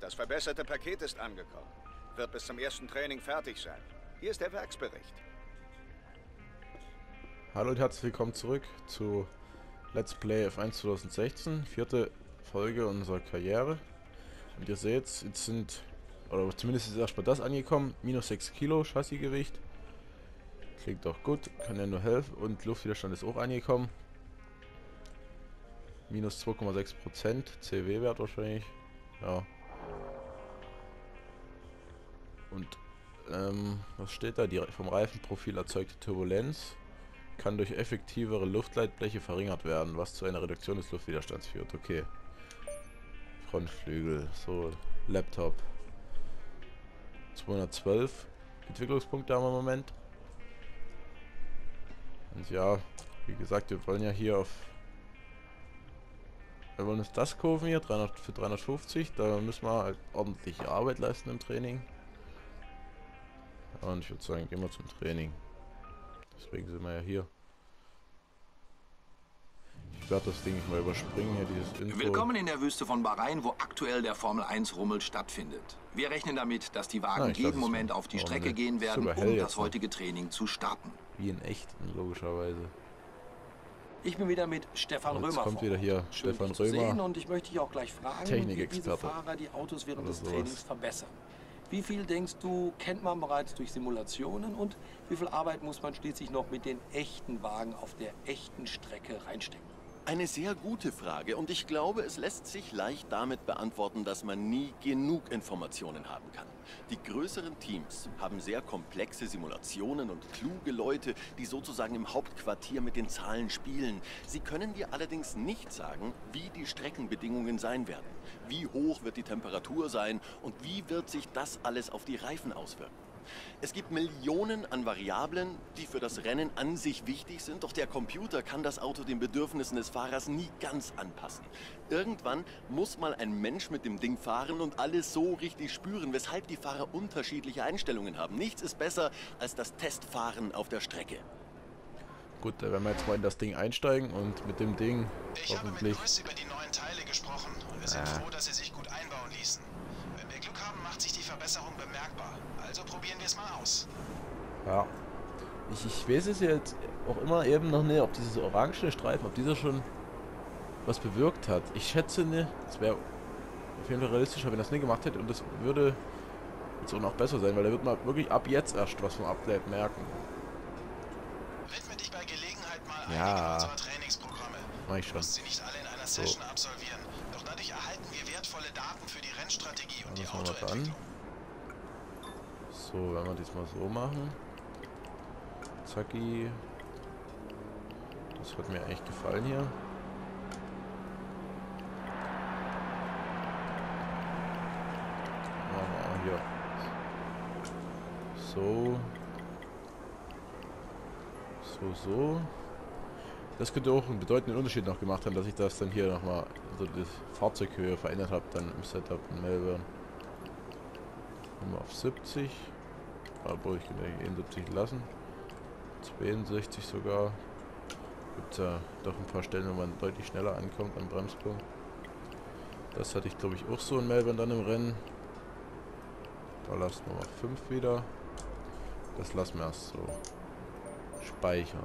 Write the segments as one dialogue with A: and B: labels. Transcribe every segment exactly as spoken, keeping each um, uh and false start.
A: Das verbesserte Paket ist angekommen. Wird bis zum ersten Training fertig sein. Hier ist der Werksbericht.
B: Hallo und herzlich willkommen zurück zu Let's Play F eins zwanzig sechzehn, vierte Folge unserer Karriere. Und ihr seht, jetzt sind, oder zumindest ist erstmal das angekommen, minus sechs Kilo Chassisgewicht. Klingt doch gut, kann ja nur helfen. Und Luftwiderstand ist auch angekommen. Minus zwei Komma sechs Prozent, C W-Wert wahrscheinlich. Ja. Und, ähm, was steht da? Die vom Reifenprofil erzeugte Turbulenz kann durch effektivere Luftleitbleche verringert werden, was zu einer Reduktion des Luftwiderstands führt. Okay. Frontflügel, so, Laptop. zweihundertzwölf Entwicklungspunkte haben wir im Moment. Und ja, wie gesagt, wir wollen ja hier auf... Wir wollen uns das kurven hier, dreihundert für dreihundertfünfzig. Da müssen wir halt ordentliche Arbeit leisten im Training. Und ich würde sagen, gehen wir zum Training. Deswegen sind wir ja hier. Ich werde das Ding nicht mal überspringen, hier dieses Intro.
C: Willkommen in der Wüste von Bahrain, wo aktuell der Formel eins Rummel stattfindet. Wir rechnen damit, dass die Wagen
B: Ah,
C: jeden Moment auf die Strecke gehen werden, um das heutige Training zu starten.
B: Wie in echt, logischerweise.
C: Ich bin wieder mit Stefan
B: Jetzt
C: Römer.
B: kommt wieder hier
C: Schön,
B: Stefan
C: dich zu
B: Römer.
C: sehen und ich möchte dich auch gleich fragen, wie diese Fahrer die Autos während des Trainings verbessern. Wie viel denkst du, kennt man bereits durch Simulationen und wie viel Arbeit muss man schließlich noch mit den echten Wagen auf der echten Strecke reinstecken?
D: Eine sehr gute Frage und ich glaube, es lässt sich leicht damit beantworten, dass man nie genug Informationen haben kann. Die größeren Teams haben sehr komplexe Simulationen und kluge Leute, die sozusagen im Hauptquartier mit den Zahlen spielen. Sie können dir allerdings nicht sagen, wie die Streckenbedingungen sein werden. Wie hoch wird die Temperatur sein und wie wird sich das alles auf die Reifen auswirken? Es gibt Millionen an Variablen, die für das Rennen an sich wichtig sind, doch der Computer kann das Auto den Bedürfnissen des Fahrers nie ganz anpassen. Irgendwann muss mal ein Mensch mit dem Ding fahren und alles so richtig spüren, weshalb die Fahrer unterschiedliche Einstellungen haben. Nichts ist besser als das Testfahren auf der Strecke.
B: Gut, da werden wir jetzt mal in das Ding einsteigen und mit dem Ding
E: ich
B: hoffentlich...
E: Ich habe mit Chris über die neuen Teile gesprochen und wir sind
B: ah.
E: froh, dass sie sich gut einbauen ließen. Wenn wir Glück haben, macht sich die Verbesserung bemerkbar. Also probieren wir es mal aus.
B: Ja. Ich, ich weiß es jetzt auch immer eben noch nicht, ob dieses orangene Streifen, ob dieser schon was bewirkt hat. Ich schätze nicht, es wäre auf jeden Fall realistischer, wenn das nicht gemacht hätte und das würde jetzt auch noch besser sein, weil da wird man wirklich ab jetzt erst was vom Update merken.
E: Widme dich bei Gelegenheit mal
B: ja.
E: einigen unserer Trainingsprogramme.
B: Mach ich schon.
E: Du musst sie nicht alle in einer
B: so.
E: Session absolvieren, doch dadurch erhalten wir wertvolle Daten für die Rennstrategie und die
B: machen wir
E: Autoentwicklung.
B: So, wenn wir das mal so machen. Zacki. Das hat mir echt gefallen hier. Machen wir hier. So. So, so. Das könnte auch einen bedeutenden Unterschied noch gemacht haben, dass ich das dann hier nochmal, also die Fahrzeughöhe verändert habe, dann im Setup in Melbourne. Mal auf siebzig. Aber ich kann ja einundsiebzig lassen. zweiundsechzig sogar. Gibt es ja doch ein paar Stellen, wo man deutlich schneller ankommt am Bremspunkt. Das hatte ich glaube ich auch so in Melbourne dann im Rennen. Da lassen wir mal fünf wieder. Das lassen wir erst so speichern.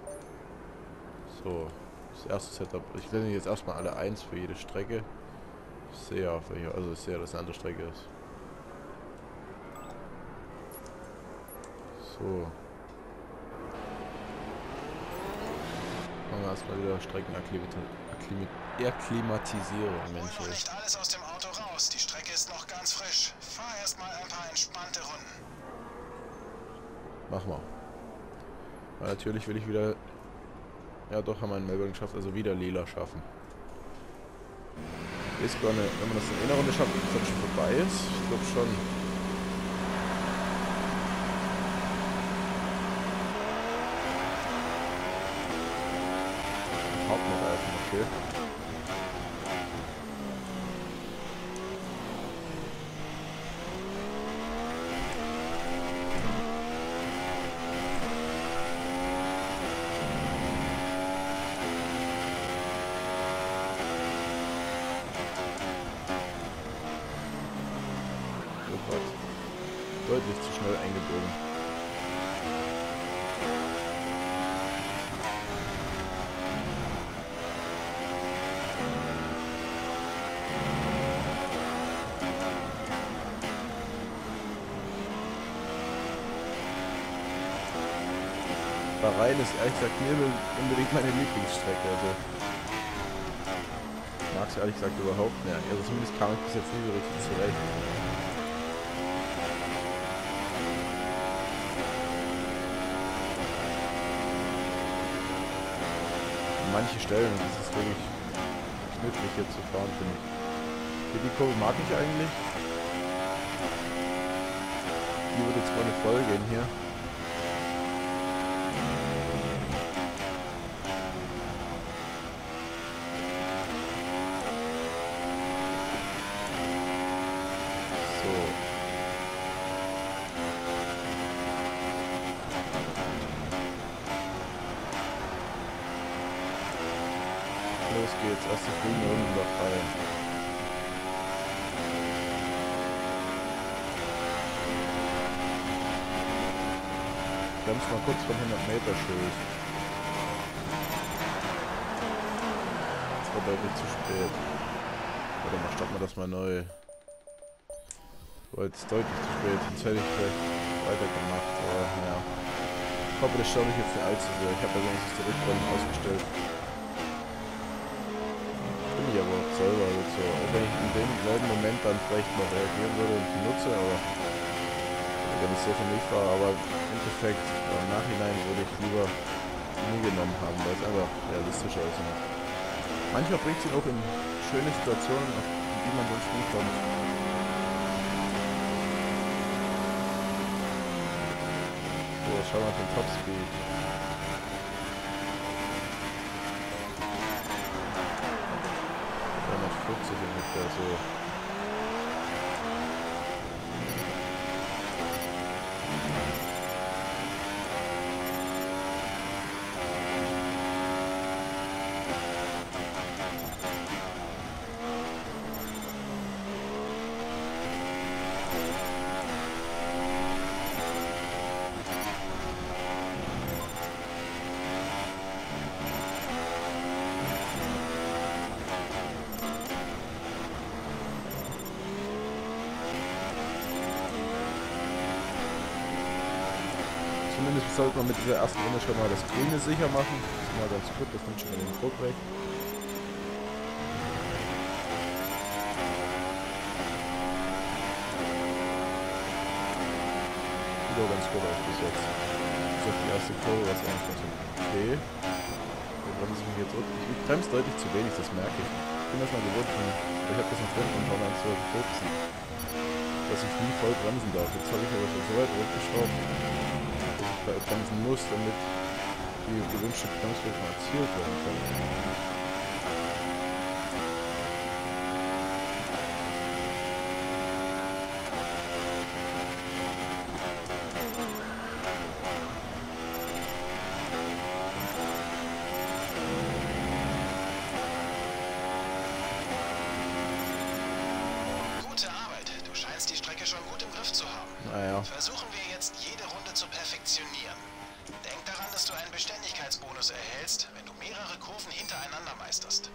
B: So, das erste Setup. Ich nenne jetzt erstmal alle eins für jede Strecke. Ich sehe ja, auf welche, also ich sehe, dass eine andere Strecke ist. So. Machen wir erstmal wieder Streckenakklimatisierung. Mensch.
E: Hol noch nicht alles aus dem Auto raus. Die Strecke ist noch ganz frisch. Fahr erstmal ein paar entspannte Runden.
B: Mach mal. Weil natürlich will ich wieder. Ja, doch, haben wir in Melbourne geschafft, also wieder lila schaffen. Ist gar nicht, wenn man das in einer Runde schafft, dass das schon vorbei ist. Ich glaube schon. Hauptreifen, okay. gerade deutlich zu schnell eingebogen. Bahrain ist ehrlich gesagt nie unbedingt meine Lieblingsstrecke. Also ich mag es ehrlich gesagt überhaupt nicht. Also zumindest kam ich bis jetzt nie so richtig zurecht. An manche Stellen ist es wirklich knifflig hier zu fahren, finde ich. Hier die Kurve mag ich eigentlich. Die wird jetzt mal nicht voll gehen hier. Los geht's, erste fliegende Runden dabei. Ganz mal kurz vom hundert Meter Schild. Das war deutlich zu spät. Warte mal, starten wir das mal neu. Das war jetzt deutlich zu spät, sonst hätte ich vielleicht weitergemacht, aber naja. Ich hoffe, das stört mich jetzt nicht allzu sehr. Ich habe ja wenigstens die Rückrollen ausgestellt. Ich aber auch selber so, auch wenn ich in dem selben Moment dann vielleicht noch reagieren würde und die nutze, aber wenn es so für mich war, aber im Endeffekt im Nachhinein würde ich lieber nie genommen haben, weil es einfach realistischer ist. Und manchmal bringt es ihn auch in schöne Situationen, in die man sonst nie kommt. So, schauen wir mal den Topspeed. vierzig ungefähr so. Zumindest sollte man mit dieser ersten Runde schon mal das Grüne sicher machen. Das ist mal ganz gut, das nimmt schon mal den Druck weg. Sieht auch ganz gut aus bis jetzt. Das ist die erste Kurve, was eigentlich ganz okay. Wir bremsen mich jetzt zurück. Ich bremse deutlich zu wenig, das merke ich. Ich bin das mal gewohnt, ich habe das noch drin und dann zu fünfzehn. Dass ich nie voll bremsen darf. Jetzt habe ich aber schon so weit hochgeschraubt, bremsen muss, damit die gewünschte Bremswirkung erzielt werden kann.
E: Gute Arbeit. Du scheinst die Strecke schon gut im Griff zu haben.
B: Naja.
E: Versuchen wir jetzt jede Runde zu perfektionieren. Denk daran, dass du einen Beständigkeitsbonus erhältst, wenn du mehrere Kurven hintereinander meisterst.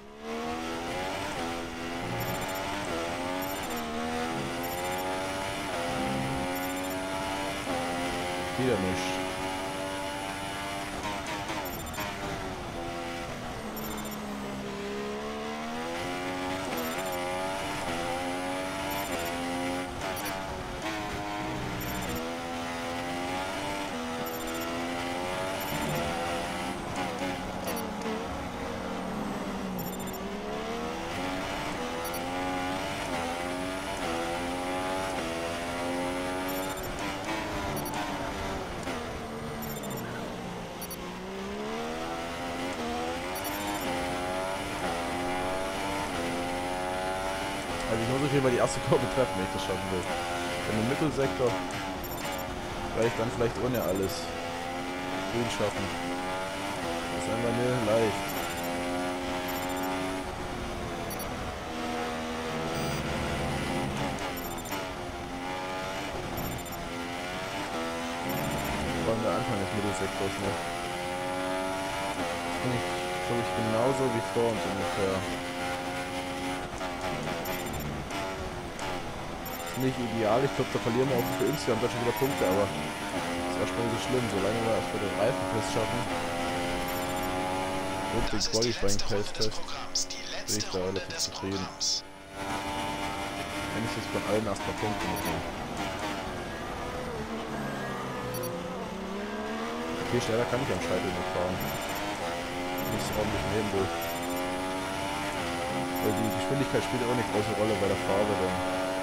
B: Wieder nicht. Also ich muss auf jeden Fall die erste Kurve treffen, wenn ich das schaffen will. In dem Mittelsektor werde ich dann vielleicht ohne alles grün schaffen. Das ist einfach nur leicht. Anfang des Mittelsektors noch. Finde ich, glaube ich, genauso wie vor uns ungefähr. Ist nicht ideal, ich glaube, da verlieren wir auch für insgesamt da schon wieder Punkte, aber ist erstmal nicht so schlimm, solange wir erstmal den Reifentest schaffen. Und den Qualifying-Test-Test bin ich da relativ zufrieden. Wenn ich jetzt von allen erstmal Punkte mitnehme. Okay, schneller kann ich am Scheitel nicht fahren. Nicht so ordentlich nehmen will. Weil die Geschwindigkeit spielt auch eine große Rolle bei der Farbe dann.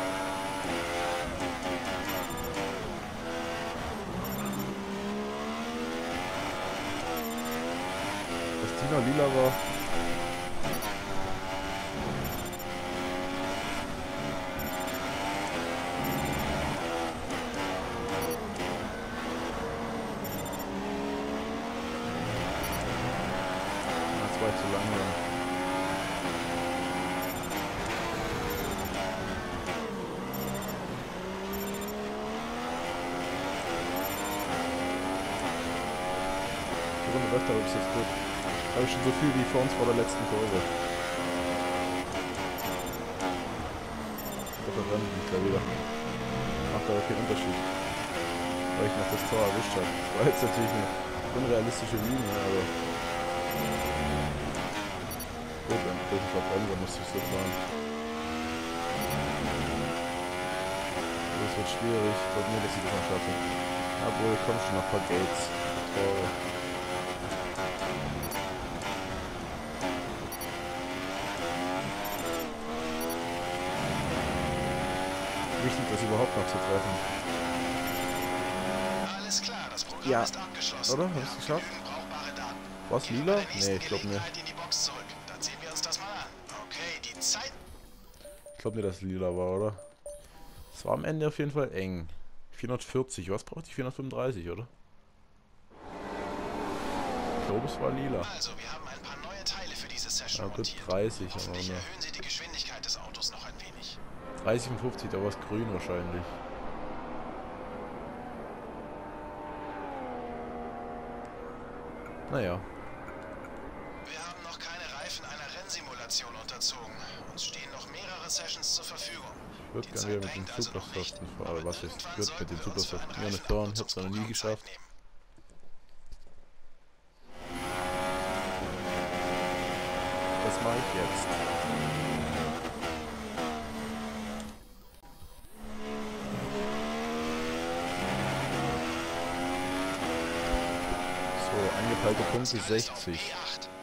B: Das Tina lila war. Zu langsam. Die Runde läuft aber bis jetzt gut. Habe ich schon so viel wie vor uns vor der letzten Kurve. Da verbrenne ich mich da wieder. Macht aber keinen Unterschied. Weil ich noch das Tor erwischt habe. Das war jetzt natürlich eine unrealistische Linie, aber gut, dann muss ich verbremsen, muss ich so fahren. Das wird schwierig. Ich glaube nicht, dass ich das noch schaffe. Obwohl, komm schon noch ein paar Gates. Tore. Wichtig, das überhaupt noch zu treffen.
E: Alles klar, das Programm
B: Ja,
E: ist abgeschlossen.
B: oder? Hast du es geschafft? Was, lila? Nee, ich glaube nicht.
E: In die Box zurück. Dann sehen wir uns das mal an. Okay, die Zeit.
B: Ich glaube nicht, dass es lila war, oder? Es war am Ende auf jeden Fall eng. vierhundertvierzig, was braucht ich? vierhundertfünfunddreißig, oder? Ich glaube, es war lila.
E: Also, wir haben ein paar neue Teile für diese Session
B: Ja, gut,
E: montiert.
B: dreißig haben wir
E: Hoffentlich
B: noch.
E: erhöhen Sie die Geschwindigkeit des Autos noch ein wenig.
B: dreißig und fünfzig, da war es grün wahrscheinlich. Naja.
E: Wir haben noch keine Reifen einer Rennsimulation unterzogen. Uns stehen noch mehrere Sessions zur Verfügung.
B: Ich würde gerne wieder mit den Supersoften fahren. Aber was ist? Ich würde mit den Supersoften gerne fahren. Ich habe es noch nie geschafft. Das mache ich jetzt. So, angepeilte Punkte sechzig.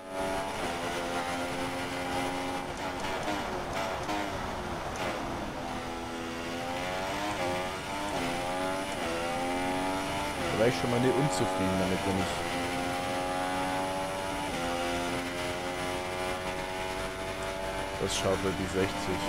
B: Da war ich schon mal nicht unzufrieden damit, wenn ich das schaffe, die sechzig.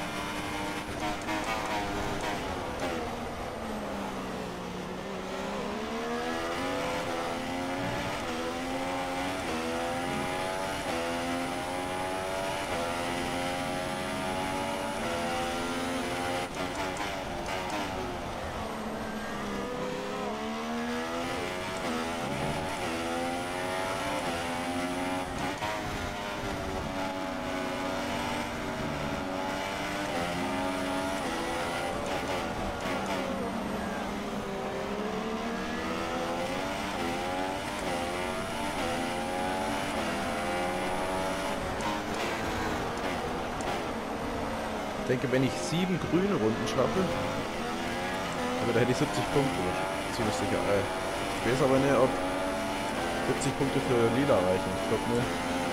B: Ich denke, wenn ich sieben grüne Runden schaffe, aber da hätte ich siebzig Punkte, ziemlich sicher. Äh, ich weiß aber nicht, ob siebzig Punkte für Lila reichen. Ich glaube nicht.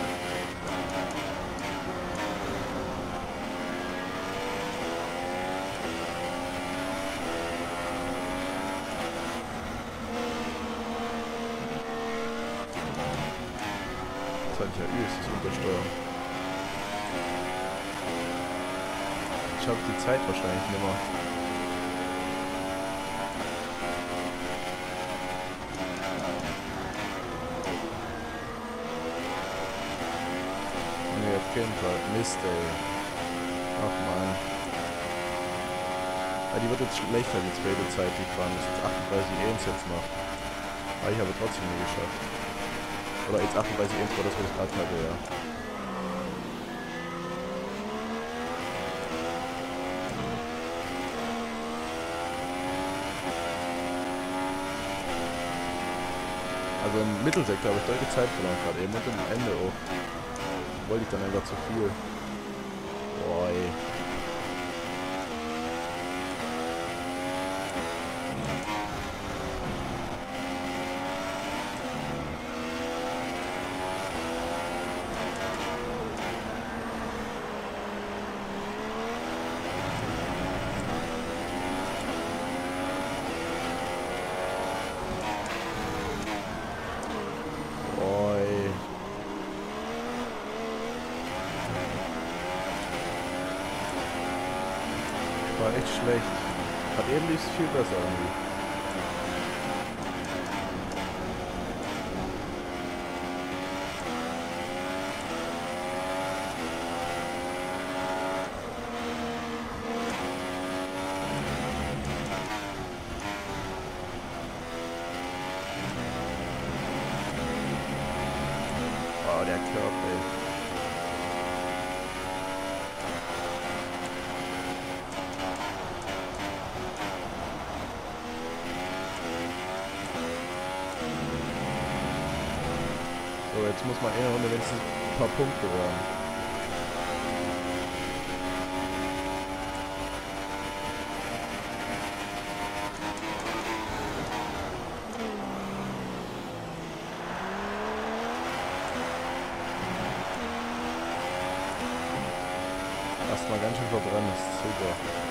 B: Das hatte ich ja übelst untersteuern. Ich habe die Zeit wahrscheinlich nicht mehr. Ne, auf keinen Fall. Mist, ey. Ach man. Ja, die wird jetzt schlechter, die zweite Zeit, die fahren. Das ist jetzt achtunddreißig eins jetzt noch. Aber ich habe trotzdem nie geschafft. Oder X achtunddreißig Intro, das was ich gerade hatte, ja. Also im Mittelsektor habe ich deutlich Zeit verloren gerade eben und am Ende auch. Wollte ich dann einfach zu viel. Boah, ey. War echt schlecht. Hat eben lief es viel besser irgendwie. Oh, der Körper, ey. So, jetzt muss man in der Runde wenigstens ein paar Punkte werden. Erstmal ganz schön verbrennen, das ist super.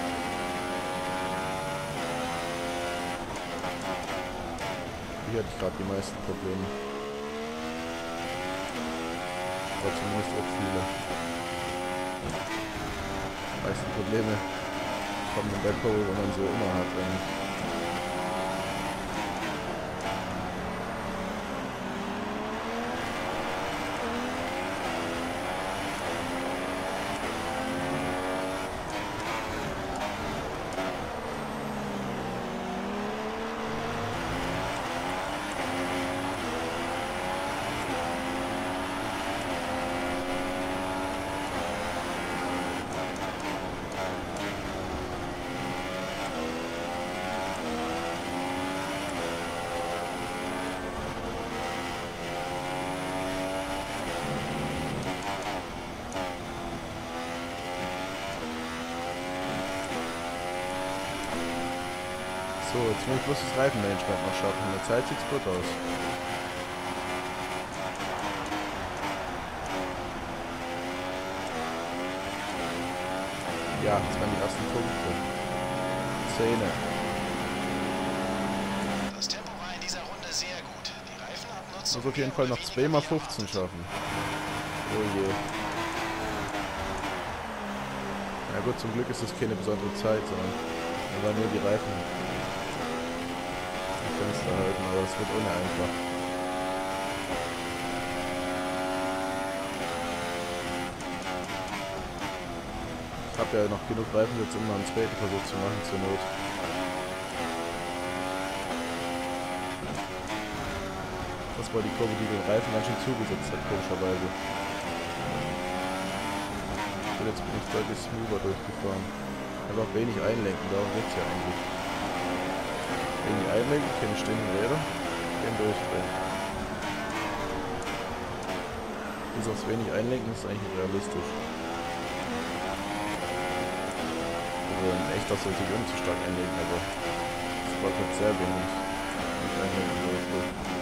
B: Hier hatte ich gerade die meisten Probleme. Aber zumindest auch viele. Die meisten Probleme kommen im Bergbau, wenn man so immer hat eigentlich. So, jetzt muss ich bloß das Reifenmanagement noch schaffen. In der Zeit sieht's gut aus. Ja, das waren die ersten Punkte. Zähne.
E: Das Tempo war in dieser Runde sehr gut. Die Reifenabnutzung
B: Muss auf jeden Fall noch zwei mal fünfzehn schaffen. Oh je. Na gut, zum Glück ist das keine besondere Zeit, sondern aber nur die Reifen. Fenster halten, aber es wird ohne einfach. Ich habe ja noch genug Reifen jetzt, um noch einen zweiten Versuch zu machen zur Not. Das war die Kurve, die den Reifen ganz schön zugesetzt hat, komischerweise. Und jetzt bin ich deutlich smoother durchgefahren. Einfach wenig einlenken, darum geht es ja eigentlich. Wenig einlenken, keine stehenden Räder, kein Durchbrennen. Dieses wenig einlenken ist eigentlich realistisch. Also in echt, das sollte ich um zu stark einlenken, aber das war halt sehr wenig nicht einlenken durfte.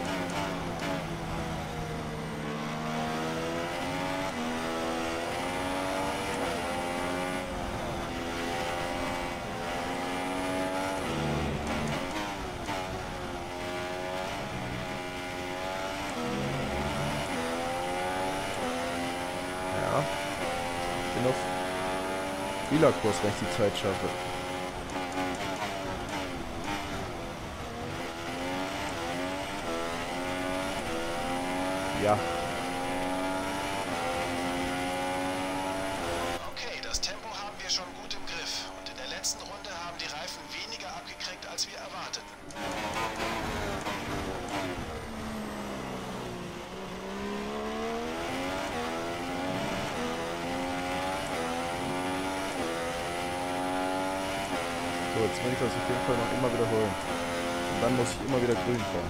B: Auf Spielerkurs, wenn ich die Zeit schaffe. Ja.
E: Okay, das Tempo haben wir schon gut im Griff. Und in der letzten Runde haben die Reifen weniger abgekriegt, als wir erwarteten.
B: So, jetzt will ich das auf jeden Fall noch immer wiederholen. Und dann muss ich immer wieder grün fahren.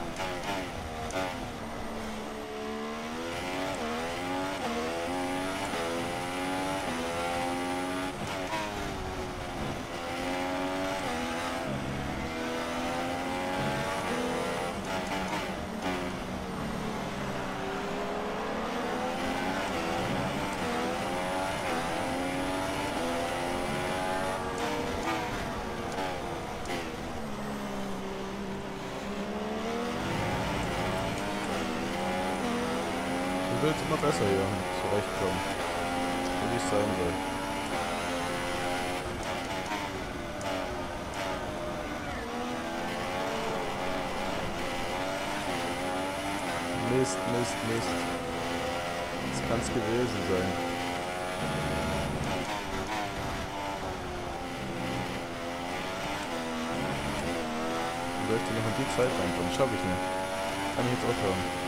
B: Ich will jetzt immer besser hier zurechtkommen. So wie es sein soll. Mist, Mist, Mist. Das kann es gewesen sein. Wie soll ich denn noch in die Zeit reinkommen? Das schaffe ich nicht. Kann ich jetzt aufhören.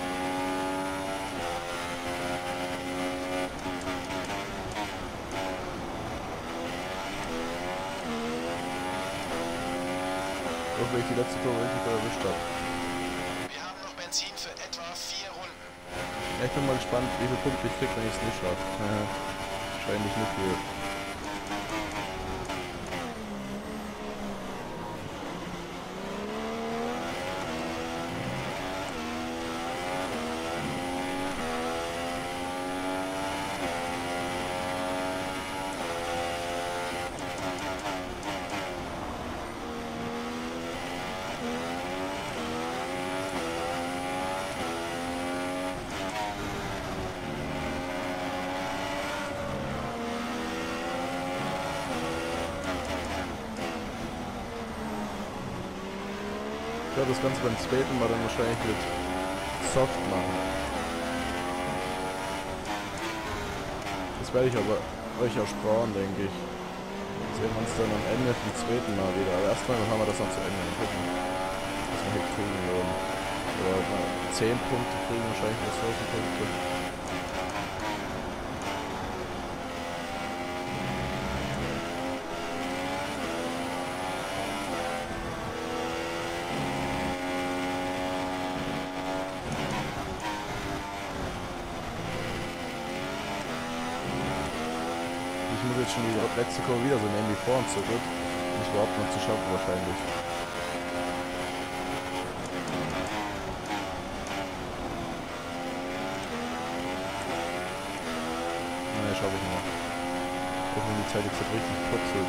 B: Weil ich die letzte Kurve richtig erwischt habe.
E: Wir haben noch Benzin für etwa vier Runden.
B: Ja, ich bin mal gespannt, wie viele Punkte ich kriege, wenn ich es nicht schaffe. Ja, wahrscheinlich nicht viel. Ich werde das Ganze beim zweiten Mal dann wahrscheinlich mit Soft machen. Das werde ich aber euch ersparen, denke ich. Sehen wir uns dann am Ende vom zweiten Mal wieder. Aber erstmal haben wir das noch zu Ende. Mal gucken, was wir hier kriegen würden. Oder zehn Punkte kriegen wahrscheinlich noch zwölf Punkte. Ich muss jetzt schon die letzte Kurve wieder so nehmen wie vor und zurück, um es überhaupt noch zu schaffen wahrscheinlich. Nein, schaffe ich noch. Auch wenn die Zeit jetzt richtig putzelt.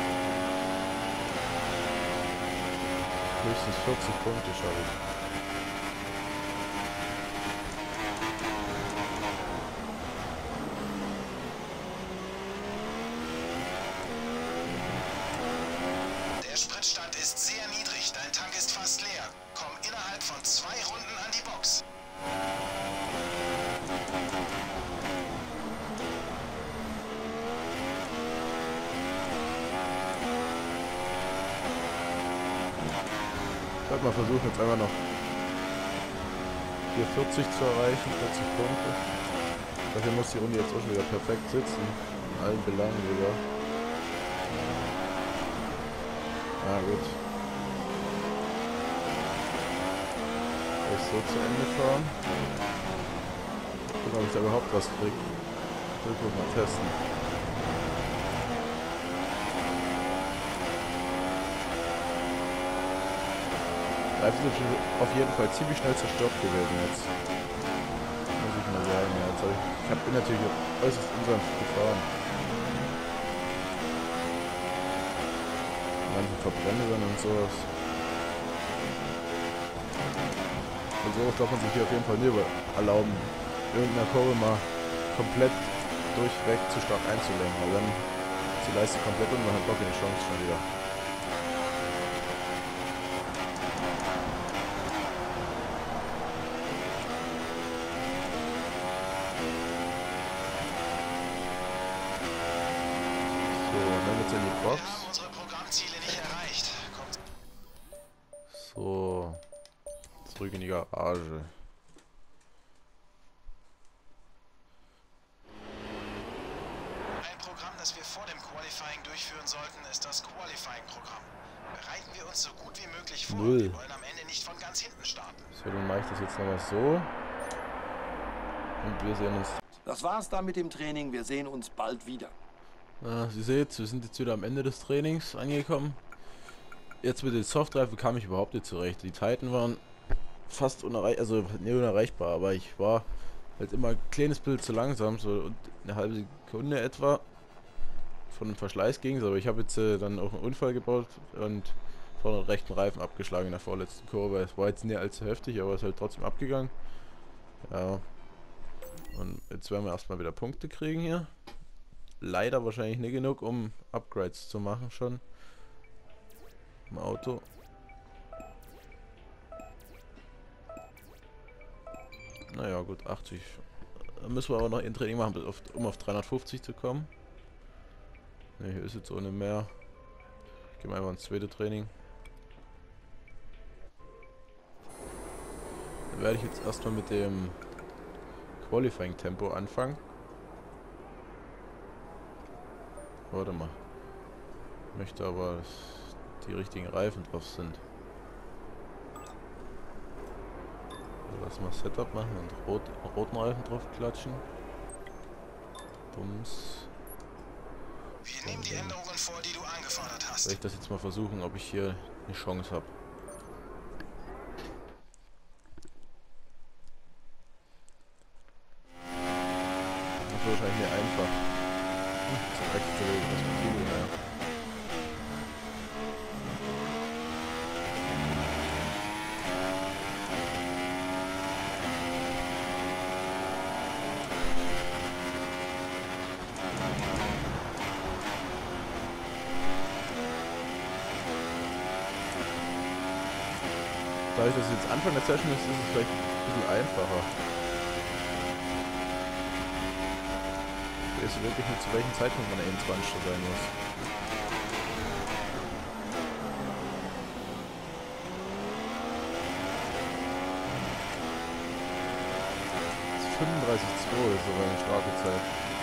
B: Höchstens vierzig Punkte schaffe ich.
E: Spritstand ist sehr niedrig. Dein Tank ist fast leer. Komm innerhalb von zwei Runden an die Box.
B: Ich werde mal versuchen, jetzt einmal noch hier vierzig zu erreichen, vierzig Punkte. Dafür muss die Runde jetzt auch schon wieder perfekt sitzen. In allen Belangen wieder. Na gut. Vielleicht so zu Ende fahren. Gucken, ob ich da überhaupt was kriege. Ich will mal testen. Der Reifen sind auf jeden Fall ziemlich schnell zerstört gewesen jetzt. Muss ich mal sagen. Ja, jetzt hab ich, ich hab, bin natürlich äußerst unsanft gefahren. Manche Verbrennungen und sowas. Und sowas darf man sich hier auf jeden Fall nicht erlauben, irgendeiner Kurve mal komplett durchweg zu stark einzulenken, weil dann ist die Leiste komplett und man hat doch keine Chance schon wieder. So, dann jetzt in die Box.
E: Wir haben unsere Programmziele nicht erreicht. Kommt.
B: So, zurück in die Garage.
E: Ein Programm, das wir vor dem Qualifying durchführen sollten, ist das Qualifying-Programm. Bereiten uns so gut wie möglich vor.
B: Null.
E: Wir wollen am Ende nicht von ganz hinten starten.
B: So, dann mache ich das jetzt nochmal so. Und wir sehen uns.
C: Das war's dann mit dem Training. Wir sehen uns bald wieder.
B: Ah, Sie seht, wir sind jetzt wieder am Ende des Trainings angekommen. Jetzt mit den Softreifen kam ich überhaupt nicht zurecht. Die Zeiten waren fast unerreichbar, also nicht unerreichbar, aber ich war halt immer ein kleines Bild zu langsam, so eine halbe Sekunde etwa von dem Verschleiß ging es, aber ich habe jetzt äh, dann auch einen Unfall gebaut und vorne den rechten Reifen abgeschlagen in der vorletzten Kurve. Es war jetzt nicht allzu heftig, aber es ist halt trotzdem abgegangen. Ja. Und jetzt werden wir erstmal wieder Punkte kriegen hier. Leider wahrscheinlich nicht genug, um Upgrades zu machen schon. Im Auto. Naja gut, achtzig. Da müssen wir aber noch ein Training machen, um auf dreihundertfünfzig zu kommen. Ne, hier ist jetzt ohne mehr. Ich gehe mal einfach ins zweite Training. Dann werde ich jetzt erstmal mit dem Qualifying-Tempo anfangen. Warte mal. Ich möchte aber, dass die richtigen Reifen drauf sind. Also lass mal Setup machen und rot, roten Reifen drauf klatschen. Bums.
E: Wir nehmen die Änderungen vor, die du angefordert hast.
B: Soll ich das jetzt mal versuchen, ob ich hier eine Chance habe? Das ist wahrscheinlich nicht einfach. Hm, das ist echt so Perspektive, naja. Dadurch, dass es jetzt Anfang der Session ist, ist es vielleicht ein bisschen einfacher. Ich weiß wirklich nicht, zu welchem Zeitpunkt man eben zwanzig sein muss. fünfunddreißig Komma zwei ist sogar eine starke Zeit.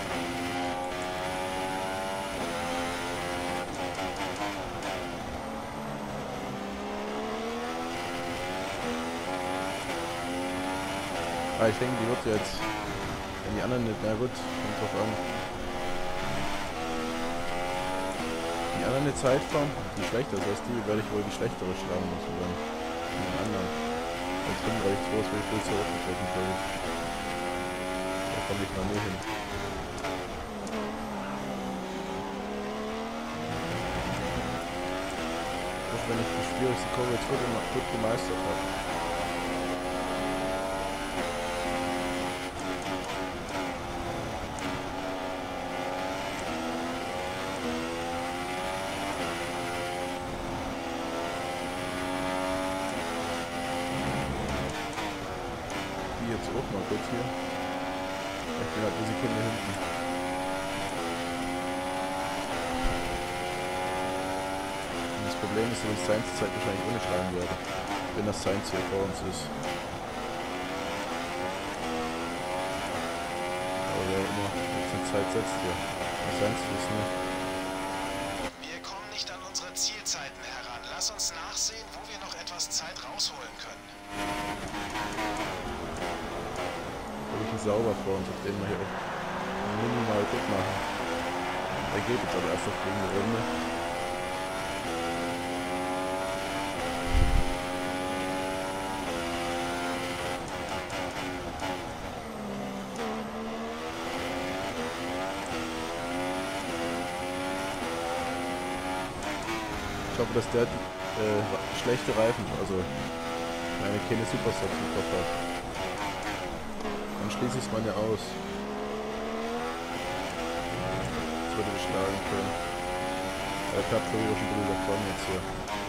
B: Ah, ich denke, die wird jetzt, wenn die anderen nicht, na gut, kommt drauf an. Die anderen eine Zeit fahren, die schlechter ist als die, werde ich wohl die schlechtere schlagen müssen dann. Von den anderen. Als fünfunddreißig Komma zwei ist wirklich viel zu hochgeflogen, glaube ich. Da komme ich noch nie hin. Auch wenn ich die schwierigste Kurve jetzt gut, gut gemeistert habe. Jetzt auch mal kurz hier. Ich bin halt eine Sekunde hinten. Und das Problem ist, dass ich Sainz Zeit wahrscheinlich ohne schlagen werde. Wenn das Sainz hier vor uns ist. Aber wer immer jetzt eine Zeit setzt hier. Das Sainz ist nicht.
E: Wir kommen nicht an unsere Zielzeiten heran. Lass uns nachsehen, wo wir noch etwas Zeit rausholen können.
B: Sauber vor uns, auf den wir hier auch minimal gut machen. Er geht jetzt aber erst auf gegen die Runde. Ich hoffe, dass der äh, schlechte Reifen, also eine keine Superstar drauf hat. Dann schließe ich es mal ja aus. Das würde ich schlagen können. Er klappt schon wieder schon ein bisschen davon jetzt hier.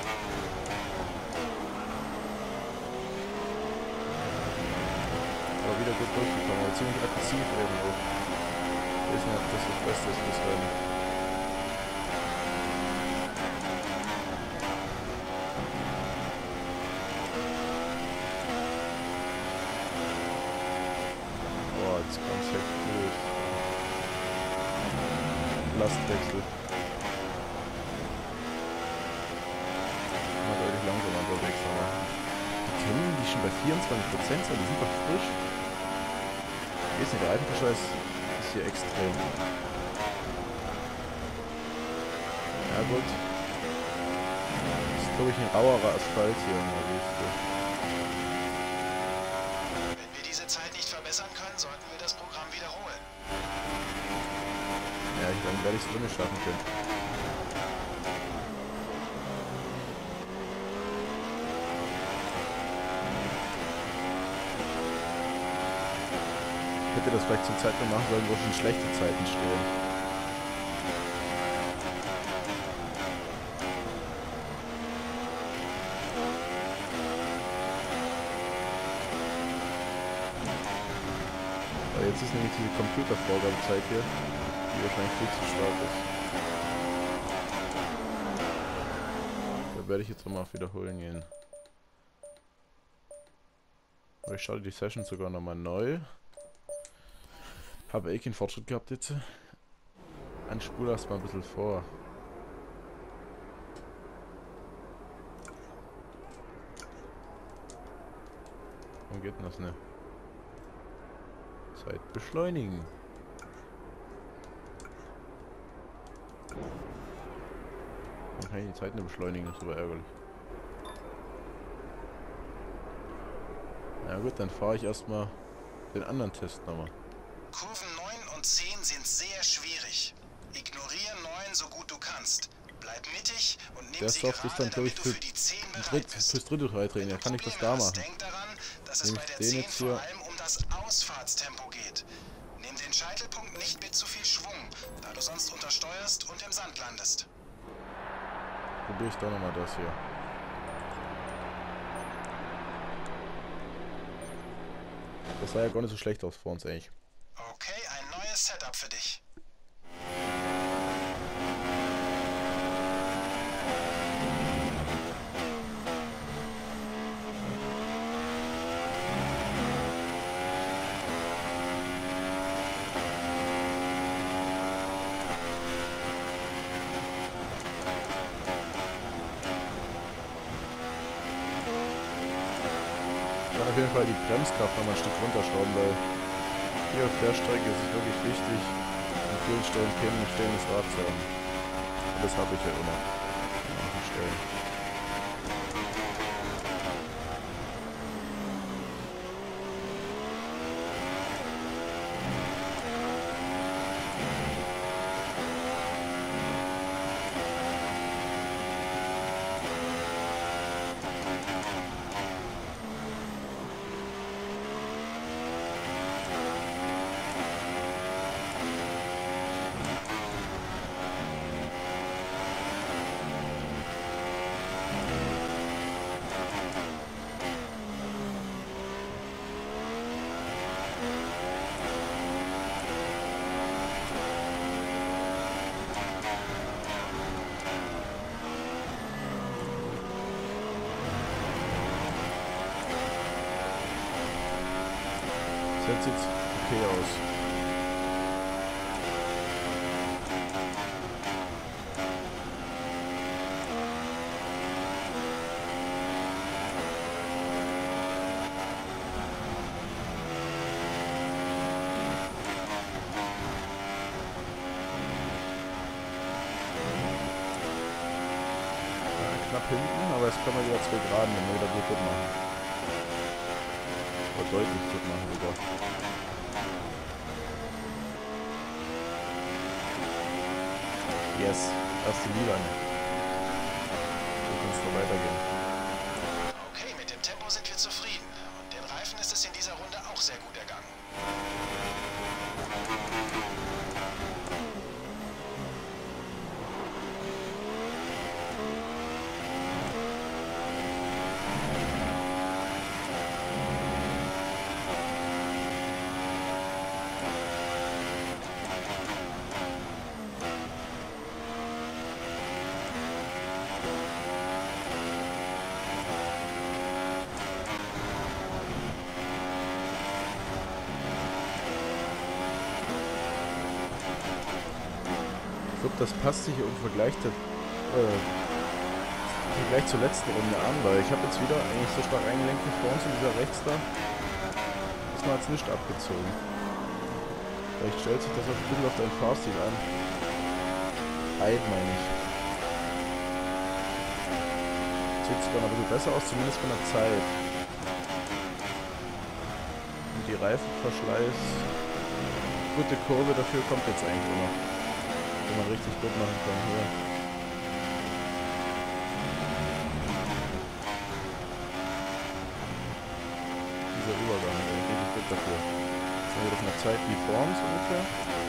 B: Aber wieder gut durchgekommen, aber ziemlich aggressiv eben auch. Ich weiß nicht, ob das das Beste ist fürs Rennen. Das Konzept gut. Lastwechsel. Na, schon bei vierundzwanzig Prozent sein, die sind doch frisch. Ich weiß nicht, der Reifenverschleiß ist hier extrem. Ja gut. Das ist glaube ich ein rauerer Asphalt hier in der Wüste.
E: Wenn wir diese Zeit nicht verbessern können, sollten wir das Programm wiederholen.
B: Ja, dann werde ich es ohne schaffen können. Ich hätte das vielleicht zum Zeitpunkt machen sollen, wo schon schlechte Zeiten stehen. Aber jetzt ist nämlich diese Computervorgabezeit hier, die wahrscheinlich viel zu stark ist. Da werde ich jetzt nochmal auf Wiederholen gehen. Aber ich starte die Session sogar nochmal neu. Habe eh keinen Fortschritt gehabt jetzt. Anspule erstmal ein bisschen vor. Warum geht denn das nicht? Zeit beschleunigen. Dann kann ich die Zeit nicht beschleunigen, das ist aber ärgerlich. Na gut, dann fahre ich erstmal den anderen Test nochmal.
E: Kurven neun und zehn sind sehr schwierig. Ignoriere neun so gut du kannst. Bleib mittig und nimm
B: Der
E: sie
B: Soft ist dann,
E: gerade,
B: glaube ich,
E: damit du
B: für,
E: für die zehn bereit
B: Dritt,
E: bist.
B: fürs dritte Freitraining. Da kann ich das da machen.
E: Denk daran, dass es
B: Nehme
E: bei
B: ich
E: der
B: den
E: zehn
B: jetzt
E: vor
B: hier.
E: allem um das Ausfahrtstempo geht. Nimm den Scheitelpunkt nicht mit zu viel Schwung, da du sonst untersteuerst und im Sand landest.
B: Probiere ich da nochmal das hier. Das sah ja gar nicht so schlecht aus vor uns eigentlich.
E: Okay, ein neues Setup für dich.
B: Ich kann auf jeden Fall die Bremskraft noch mal ein Stück runterschrauben, weil hier auf der Strecke ist es wirklich wichtig, an vielen Stellen kein stehendes Rad zu haben. Und das habe ich ja immer an manchen Stellen. Das sieht okay aus. Ja, knapp hinten, aber jetzt können wir wieder zwei Graden im Meter gut machen. Oder deutlich gut machen sogar. Yes, erste Liga. So kann es noch weitergehen.
E: Okay, mit dem Tempo sind wir zufrieden. Und den Reifen ist es in dieser Runde auch sehr gut ergangen.
B: Ich glaube, das passt sich im Vergleich der, äh, gleich zur letzten Runde an, weil ich habe jetzt wieder eigentlich so stark eingelenkt wie vor uns in dieser rechts da. Das hat es nicht abgezogen. Vielleicht stellt sich das auch ein bisschen auf deinen Fahrstil an. Eid meine ich. Sieht sogar noch ein bisschen besser aus, zumindest von der Zeit. Und die Reifenverschleiß. Gute Kurve dafür kommt jetzt eigentlich noch. Wenn man richtig gut machen kann hier. Dieser Übergang, der ist richtig gut dafür. Jetzt haben wir doch eine Zeit wie vor uns ungefähr.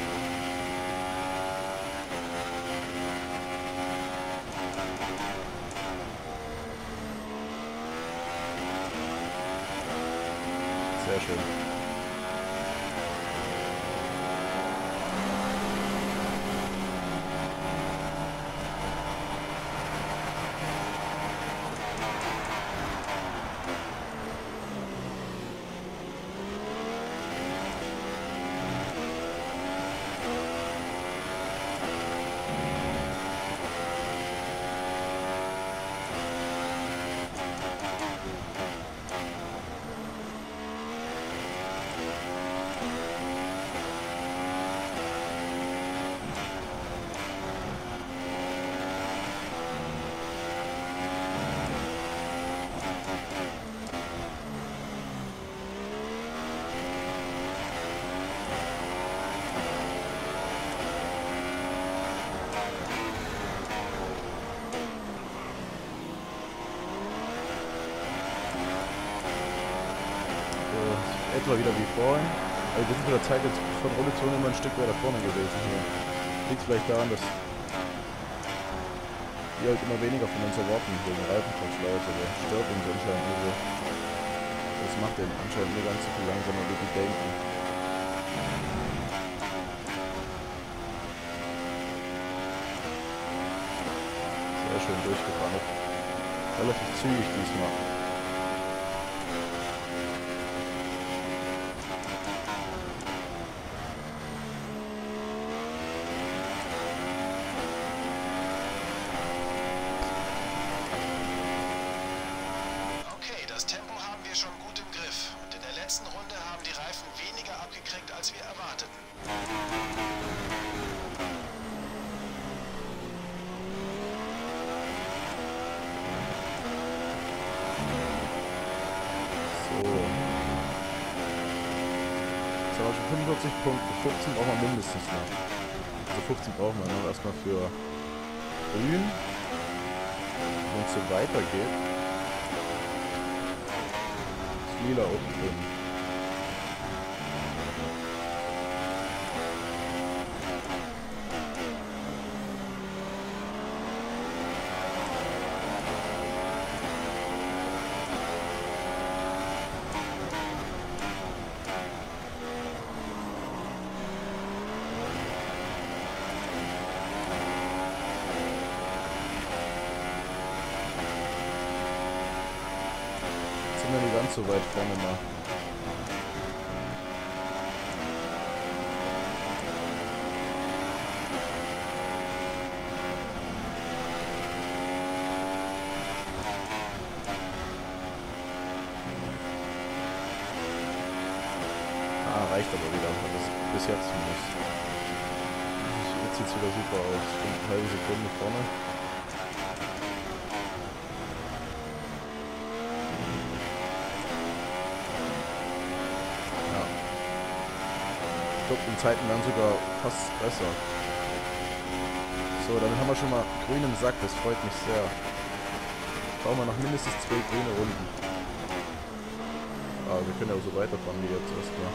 B: Sehr schön. Etwa wieder wie vorhin. Also wir sind mit der Zeit jetzt von Runde zu Runde immer ein Stück weiter vorne gewesen hier. Liegt vielleicht daran, dass wir halt immer weniger von uns erwarten, wegen Reifenverschleiß oder stört uns anscheinend nur so. Das macht den anscheinend nur ganz so viel langsamer, wie die denken. Sehr schön durchgebrannt. Relativ zügig diesmal. fünfundvierzig Punkte, fünfzehn brauchen wir mindestens noch. Also fünfzehn brauchen wir noch erstmal für Grün. Wenn es so weitergeht. Ist Lila auch drin. So weit vorne mal. Ah, reicht aber wieder. Das bis jetzt zumindest. Jetzt sieht es wieder super aus. Eine halbe Sekunde vorne. Ich glaube, die Zeiten werden sogar fast besser. So, dann haben wir schon mal grün im Sack, das freut mich sehr. Brauchen wir noch mindestens zwei grüne Runden. Ah, wir können ja auch so weiterfahren wie jetzt erstmal.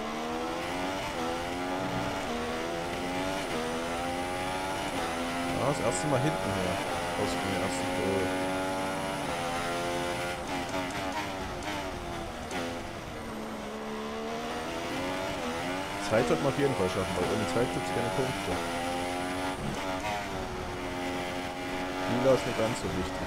B: Ah, das erste Mal hinten her. Aus dem ersten Tor. Zeit wird man auf jeden Fall schaffen, weil ohne Zeit gibt es keine Punkte. Lila ist nicht ganz so wichtig.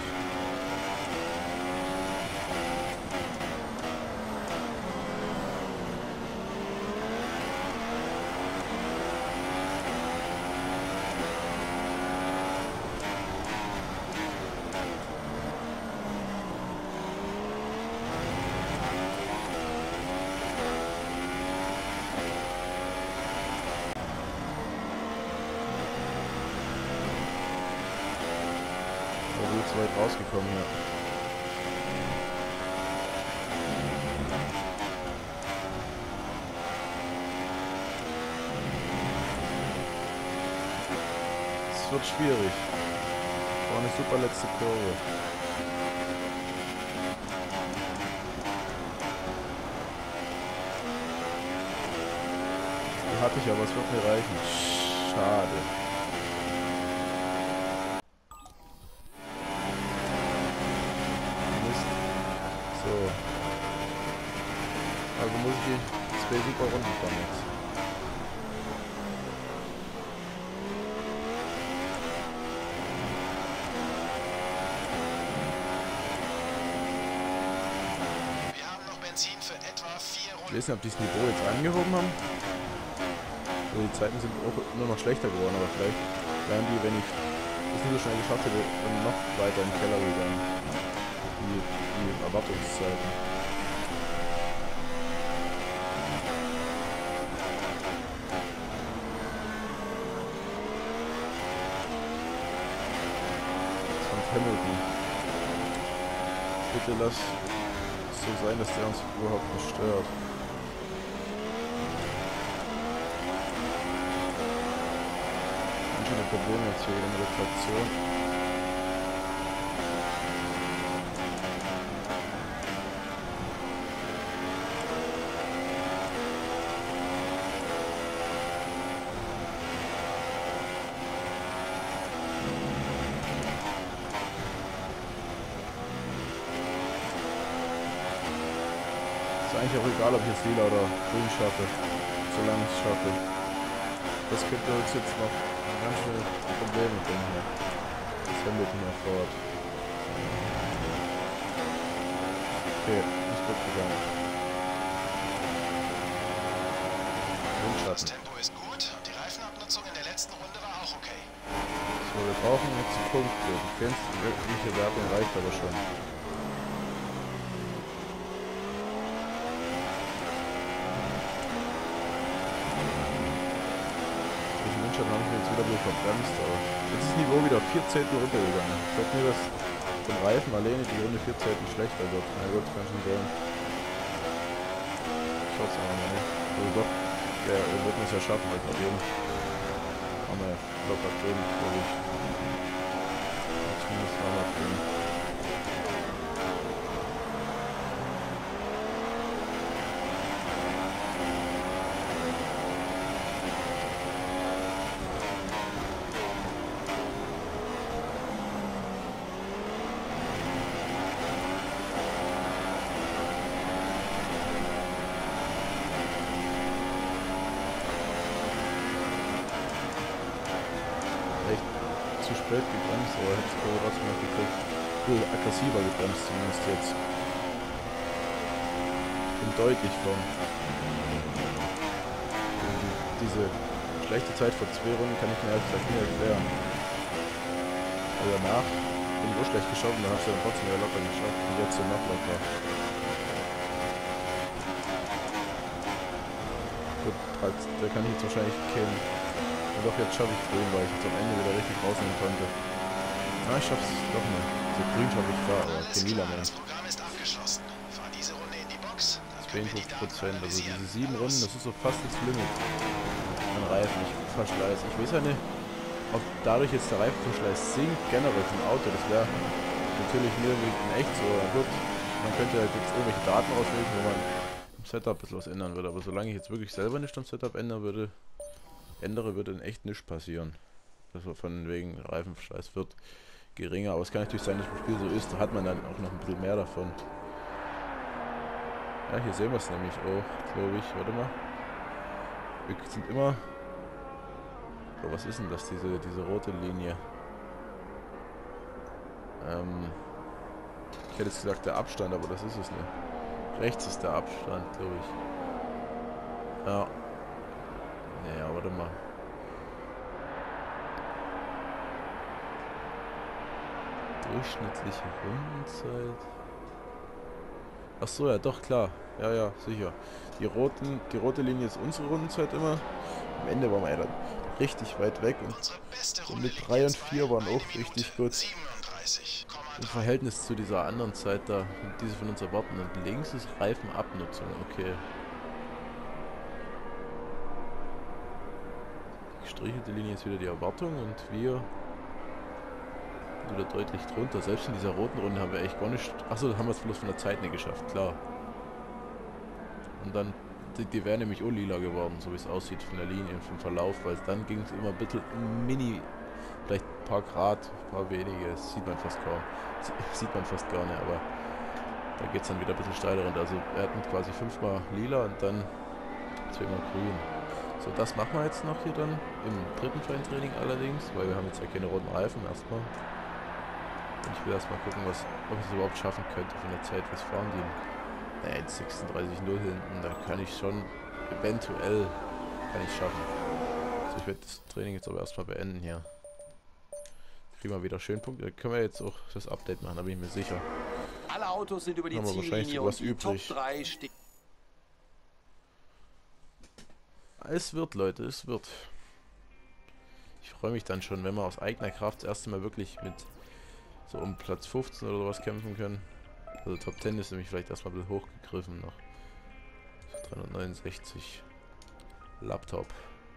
B: rausgekommen hier. Es wird schwierig. War eine super letzte Kurve. Die hatte ich, aber es wird mir reichen. Schade. Mist. So. Also muss ich die zwei super Runden fahren jetzt. Ich weiß nicht, ob die das Niveau jetzt angehoben haben. Also die Zeiten sind auch nur noch schlechter geworden, aber vielleicht wären die, wenn ich das nicht so schnell geschafft hätte, dann noch weiter im Keller gegangen. Die, die Erwartungszeiten. Von Hamilton. Bitte lass es so sein, dass der uns überhaupt nicht stört. Probleme jetzt hier in der Traktion. Ist eigentlich auch egal, ob ich jetzt lila oder grün schaffe, solange ich es schaffe. Das könnte uns jetzt noch ganz schöne Probleme bringen hier. Das Hamilton hier fort. Okay, nicht gut gegangen.
E: Das Tempo ist gut und die Reifenabnutzung in der letzten Runde war auch okay.
B: So, wir brauchen jetzt Punkte. Die grenzliche Wertung reicht aber schon. Dann habe ich mich jetzt wieder wohl verbremst, aber jetzt ist das Niveau wieder vier Zehntel runtergegangen. Ich glaube nur, dass vom Reifen alleine die Runde vier Zehntel schlechter wird. Na gut, kann schon sein. Ich hoffe es aber mal nicht. Also doch, ja, wir würden es ja schaffen, weil bei dem haben wir locker drin, glaube ich. Zumindest haben wir drin. Zu spät gebremst, aber hätte es trotzdem noch gekriegt. Wohl aggressiver gebremst zumindest jetzt. Und deutlich von. Diese schlechte Zeit vor zwei Runden kann ich mir ehrlich gesagt nicht erklären. Aber danach bin ich so schlecht geschaut und dann hast du dann trotzdem wieder locker geschafft. Und jetzt so noch locker. Gut, halt, da kann ich jetzt wahrscheinlich kennen. Und doch, jetzt schaffe ich grün, weil ich jetzt am Ende wieder richtig rausnehmen konnte. Na, ich schaff's doch noch. So grün schaffe ich klar, aber kein lila mehr.
E: Das Programm ist abgeschlossen. Fahr diese Runde in die Box.
B: zweiundfünfzig Prozent, also diese sieben Runden, das ist so fast das Limit. Mein Reifen, ich Verschleiß. Ich weiß ja nicht, ob dadurch jetzt der Reifenverschleiß sinkt, generell vom Auto. Das wäre natürlich mir in echt so. Gut, man könnte halt jetzt irgendwelche Daten auslesen, wo man im Setup ein bisschen was ändern würde. Aber solange ich jetzt wirklich selber nicht am Setup ändern würde, ändere, würde in echt nichts passieren. Also von wegen Reifenverschleiß wird geringer. Aber es kann natürlich sein, dass das Spiel so ist. Da hat man dann auch noch ein bisschen mehr davon. Ja, hier sehen wir es nämlich auch, glaube ich. Warte mal. Wir sind immer... So, was ist denn das, diese, diese rote Linie? Ähm... Ich hätte jetzt gesagt der Abstand, aber das ist es nicht. Rechts ist der Abstand, glaube ich. Ja. Naja, warte mal. Durchschnittliche Rundenzeit. Ach so, ja, doch, klar. Ja, ja, sicher. Die, roten, die rote Linie ist unsere Rundenzeit immer. Am Ende waren wir ja dann richtig weit weg. Und, und mit drei und vier waren auch richtig gut.
E: dreiunddreißig Komma
B: Im
E: drei.
B: Verhältnis zu dieser anderen Zeit da, die sie von uns erwarten. Und links ist Reifenabnutzung, okay. Die gestrichelte Linie ist wieder die Erwartung und wir wieder deutlich drunter. Selbst in dieser roten Runde haben wir echt gar nicht... Achso, da haben wir es bloß von der Zeit nicht geschafft, klar. Und dann, die, die wäre nämlich auch lila geworden, so wie es aussieht von der Linie, vom Verlauf, weil dann ging es immer ein bisschen mini, vielleicht ein paar Grad, ein paar wenige, das sieht man fast kaum. Sieht man fast gar nicht, aber da geht es dann wieder ein bisschen steiler runter. Also wir hatten quasi fünfmal lila und dann zweimal grün. So, das machen wir jetzt noch hier dann, im dritten freien Training allerdings, weil wir haben jetzt ja keine roten Reifen erstmal. Und ich will erstmal gucken, was, ob ich es überhaupt schaffen könnte von der Zeit. Was fahren die? Naja, jetzt sechsunddreißig null hinten, da kann ich schon, eventuell, kann ich schaffen. So, ich werde das Training jetzt aber erstmal beenden hier. Kriegen wir wieder schön Punkte. Da können wir jetzt auch das Update machen, da bin ich mir sicher.
C: Alle Autos sind über die
B: Haben wir
C: Ziellinie
B: wahrscheinlich
C: und die Top
B: übrig.
C: drei stehen.
B: Es wird, Leute, es wird. Ich freue mich dann schon, wenn wir aus eigener Kraft das erste Mal wirklich mit so um Platz fünfzehn oder sowas kämpfen können. Also Top zehn ist nämlich vielleicht erstmal ein bisschen hochgegriffen noch. dreihundertneunundsechzig. Laptop.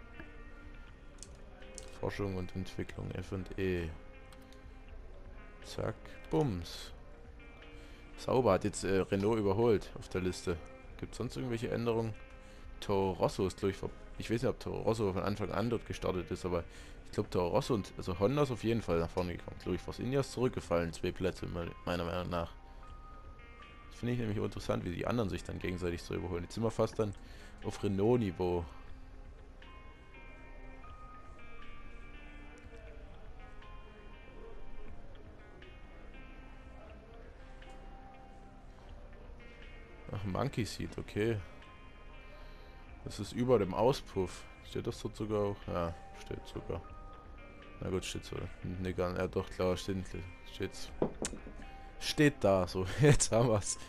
B: Forschung und Entwicklung, F und E. Zack, bums. Sauber hat jetzt äh, Renault überholt auf der Liste. Gibt es sonst irgendwelche Änderungen? Toro Rosso ist, glaube ich, ich weiß nicht, ob Toro Rosso von Anfang an dort gestartet ist, aber ich glaube, Toro Rosso und, also Honda ist auf jeden Fall nach vorne gekommen. Glaube ich, Force India ist zurückgefallen, zwei Plätze, meiner Meinung nach. Das finde ich nämlich interessant, wie die anderen sich dann gegenseitig so überholen. Jetzt sind wir fast dann auf Renault-Niveau. Ach, Monkey Seat, okay. Das ist über dem Auspuff. Steht das dort sogar auch? Ja, steht sogar. Na gut, steht so. Ne, gar nicht. Ja doch, klar, steht. Steht's. Steht da, so. Jetzt haben wir's.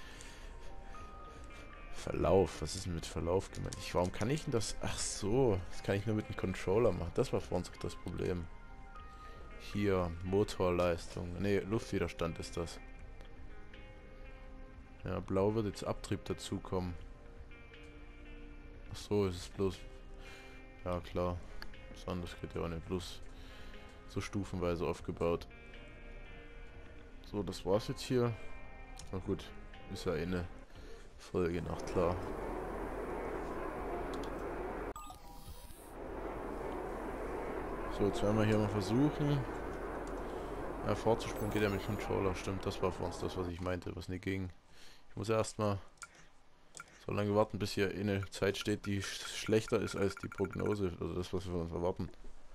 B: Verlauf. Was ist denn mit Verlauf gemeint? Ich, warum kann ich denn das? Ach so. Das kann ich nur mit dem Controller machen. Das war vor uns auch das Problem. Hier, Motorleistung. Ne, Luftwiderstand ist das. Ja, blau wird jetzt Abtrieb dazukommen. Ach so, ist es bloß... Ja, klar. Das andere geht ja auch nicht. Bloß so stufenweise aufgebaut. So, das war's jetzt hier. Na gut, ist ja eh eine Folge noch, klar. So, jetzt werden wir hier mal versuchen. Ja, fortzuspringen geht ja mit Controller, stimmt. Das war für uns das, was ich meinte, was nicht ging. Ich muss erstmal so lange warten, bis hier eine Zeit steht, die sch schlechter ist als die Prognose, also das, was wir von uns erwarten.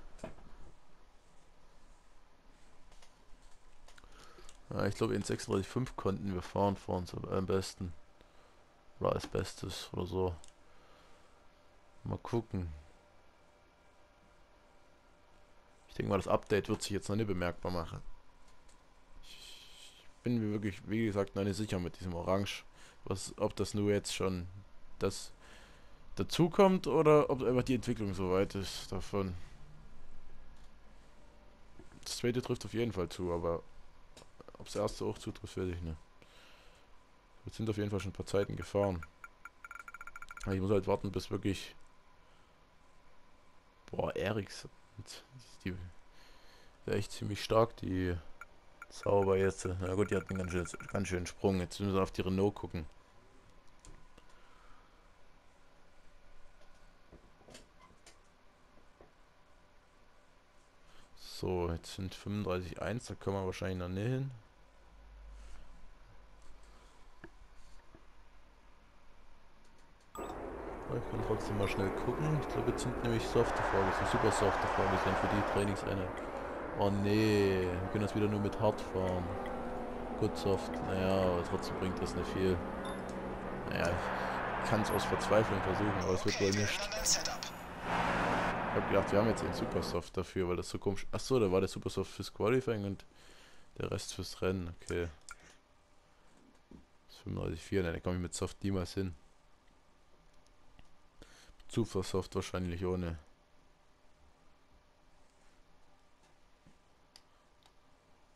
B: Ja, ich glaube in sechsunddreißig Komma fünf konnten wir fahren vor uns am besten. Oder als Bestes oder so. Mal gucken. Ich denke mal, das Update wird sich jetzt noch nicht bemerkbar machen. Ich bin mir wirklich, wie gesagt, noch nicht sicher mit diesem Orange. Was, ob das nur jetzt schon das dazukommt oder ob einfach die Entwicklung so weit ist davon. Das zweite trifft auf jeden Fall zu, aber ob das erste auch zutrifft, weiß ich nicht. Wir sind auf jeden Fall schon ein paar Zeiten gefahren. Ich muss halt warten, bis wirklich... Boah, Ericsson. Die wäre echt ziemlich stark, die Sauber jetzt. Na gut, die hat einen ganz, schön, ganz schönen Sprung. Jetzt müssen wir auf die Renault gucken. So, jetzt sind fünfunddreißig Komma eins, da kommen wir wahrscheinlich noch nicht hin. Ich kann trotzdem mal schnell gucken. Ich glaube, jetzt sind nämlich softe vorgesehen, super softe vorgesehen für die Trainingseinheit. Oh nee, wir können das wieder nur mit hart fahren. Gut soft, naja, aber trotzdem bringt das nicht viel. Naja, ich kann es aus Verzweiflung versuchen, aber es wird wohl nicht. Ich habe gedacht, wir haben jetzt einen Supersoft dafür, weil das so komisch... Achso, da war der Supersoft fürs Qualifying und der Rest fürs Rennen, okay. Das ist fünfunddreißig Komma vier, ne, da komme ich mit Soft niemals hin. Supersoft wahrscheinlich ohne.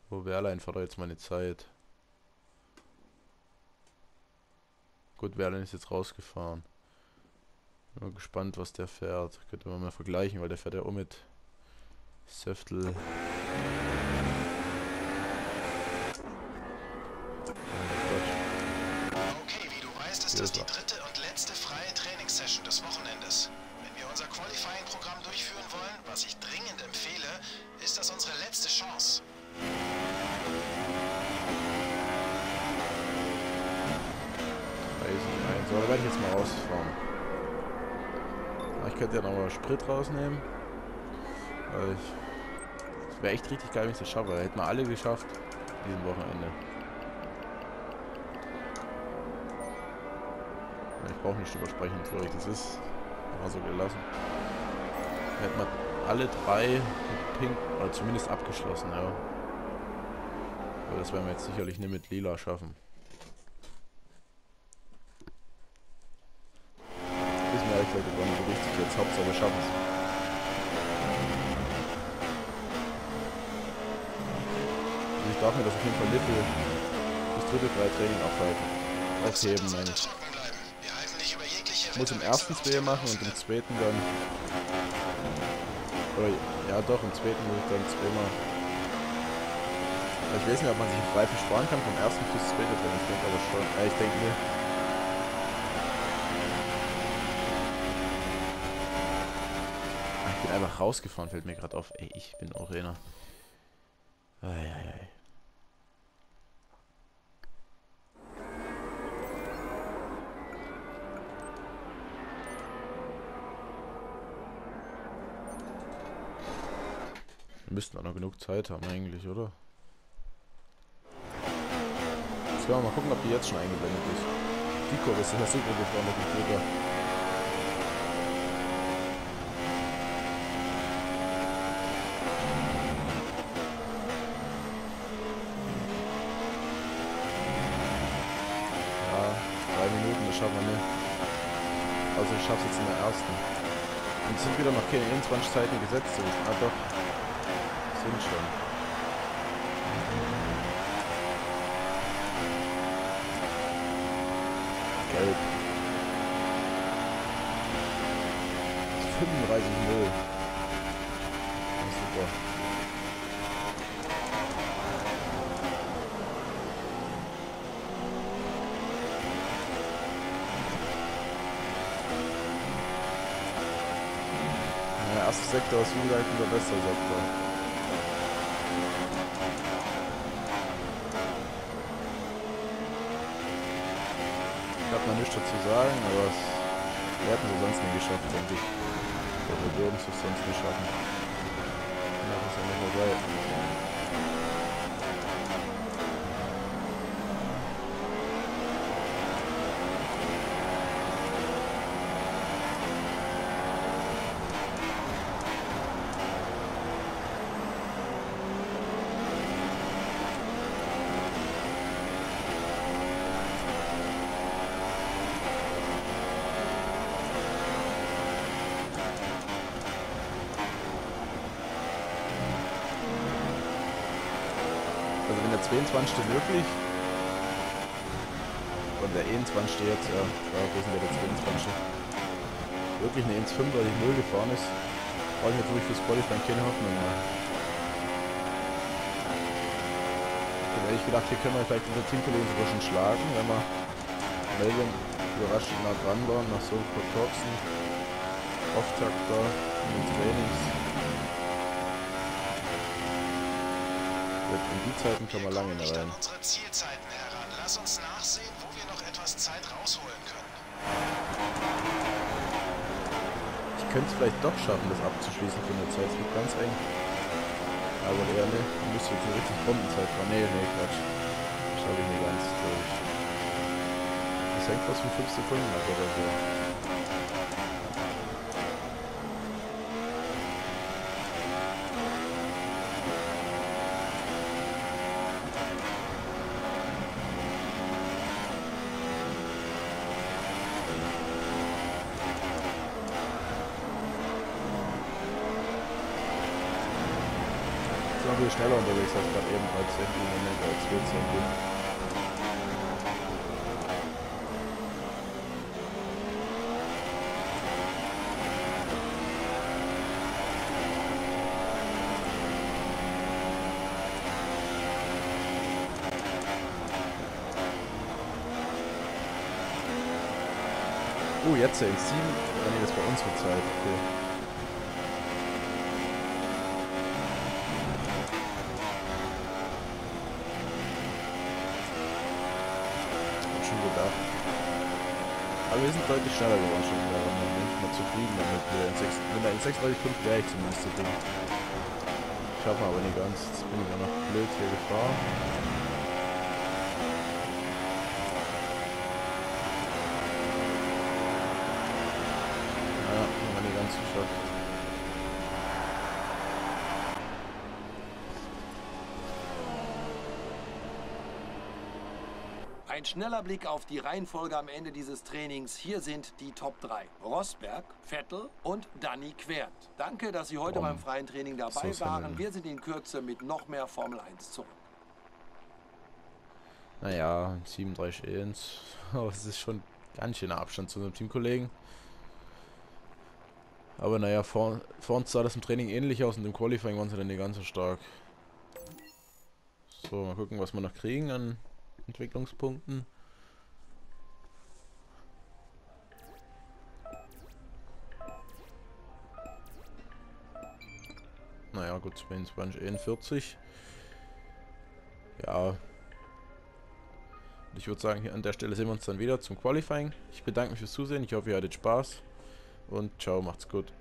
B: Wo Wehrlein fährt jetzt meine Zeit. Gut, Wehrlein ist jetzt rausgefahren. Bin mal gespannt, was der fährt. Könnte man mal vergleichen, weil der fährt ja auch mit Söftel.
E: Okay, wie du weißt, ist das die dritte und letzte freie Trainingssession des Wochenendes. Wenn wir unser Qualifying-Programm durchführen wollen, was ich dringend empfehle, ist das unsere letzte Chance.
B: So, da werde ich jetzt mal rausfahren. Ich könnte ja nochmal Sprit rausnehmen. Weil ich... Es wäre echt richtig geil, wenn ich das schaffe. Hätten wir alle geschafft. Diesem Wochenende. Ich brauche nicht übersprechen, glaube ich. Das ist mal so gelassen. Hätten wir alle drei mit Pink, oder zumindest abgeschlossen, ja. Aber das werden wir jetzt sicherlich nicht mit Lila schaffen. Ist mir ehrlich gesagt gar nicht so wichtig jetzt. Hauptsache wir schaffen es. Also ich darf mir das auf jeden Fall nicht für das dritte freie Training aufhalten. Aufheben, meine ich. Ich muss im ersten zwei machen und im zweiten dann... Oder, ja doch, im zweiten muss ich dann zweimal... Ich weiß nicht, ob man sich einen Reifen sparen kann vom ersten fürs zweite Training. Ich denke aber schon. Ja, ich denke nicht. Ich bin einfach rausgefahren, fällt mir gerade auf. Ey, ich bin auch einer. Eieiei. Wir müssten auch noch genug Zeit haben eigentlich, oder? Jetzt können wir mal gucken, ob die jetzt schon eingeblendet ist. Die Kurve ist ja super gefahren mit dem Flieger. Schaffen wir nicht. Also ich schaff's jetzt in der ersten. Und es sind wieder noch keine einundzwanzig Zeiten gesetzt. Ah doch. Sind schon. Gelb. fünfunddreißig null. Super. Der erste Sektor ist wie gesagt der beste Sektor. Ich habe noch nichts dazu sagen, aber es, wir hätten es sonst nie geschafft, denke ich. Oder wir würden es sonst nicht schaffen. Ja, das ist ja nicht dabei. Also wenn der zweiundzwanzigste wirklich und der einundzwanzigste jetzt, ja, ja, wo sind wir der zweiundzwanzigste wirklich eine eins Komma fünf, weil ich null gefahren ist, brauche ich natürlich fürs Qualifying keine Hoffnung mehr. Ich hätte ehrlich gedacht, hier können wir vielleicht unsere Teamkollegen sogar schon schlagen, wenn wir Melbourne überrascht nah dran waren, nach so ein paar Korpsen, Auftakter in den Trainings. In die Zeiten kann man lange nicht rein.
E: Unsere Zielzeiten heran. Lass uns nachsehen, wo wir noch etwas Zeit rausholen können.
B: Ich könnte es vielleicht doch schaffen, das abzuschließen für eine Zeit. Es wird ganz eng. Aber eher ne, du müsst jetzt eine richtig Bombenzeit fahren. Nee, nee, Quatsch. Das schaffe ich nicht ganz durch. Das hängt was von fünf Sekunden ab oder so. viel schneller unterwegs als gerade eben, als irgendwie im Moment als jetzt irgendwie. Oh, jetzt in sieben. Ah, nee, das war unsere Zeit. Okay. Hab schon gedacht. Aber wir sind deutlich schneller geworden schon wieder. Da bin ich mal zufrieden damit. Wenn da in sechsunddreißig Komma fünf wäre ich zumindest zufrieden. Schaffen wir aber nicht ganz. Jetzt bin ich auch noch blöd hier gefahren.
C: Ein schneller Blick auf die Reihenfolge am Ende dieses Trainings. Hier sind die Top drei. Rosberg, Vettel und Danny Quert. Danke, dass Sie heute
B: oh,
C: beim freien Training dabei
B: so
C: waren. Wir sind in Kürze mit noch mehr Formel eins zurück.
B: Naja, siebenunddreißig Komma eins. Aber es ist schon ganz schöner Abstand zu unserem Teamkollegen. Aber naja, vor, vor uns sah das im Training ähnlich aus und im Qualifying waren sie dann nicht ganz so stark. So, mal gucken, was wir noch kriegen an Entwicklungspunkten. Naja, gut, zweiundzwanzig, einundvierzig. Ja. Ich würde sagen, hier an der Stelle sehen wir uns dann wieder zum Qualifying. Ich bedanke mich fürs Zusehen. Ich hoffe, ihr hattet Spaß. Und ciao, macht's gut.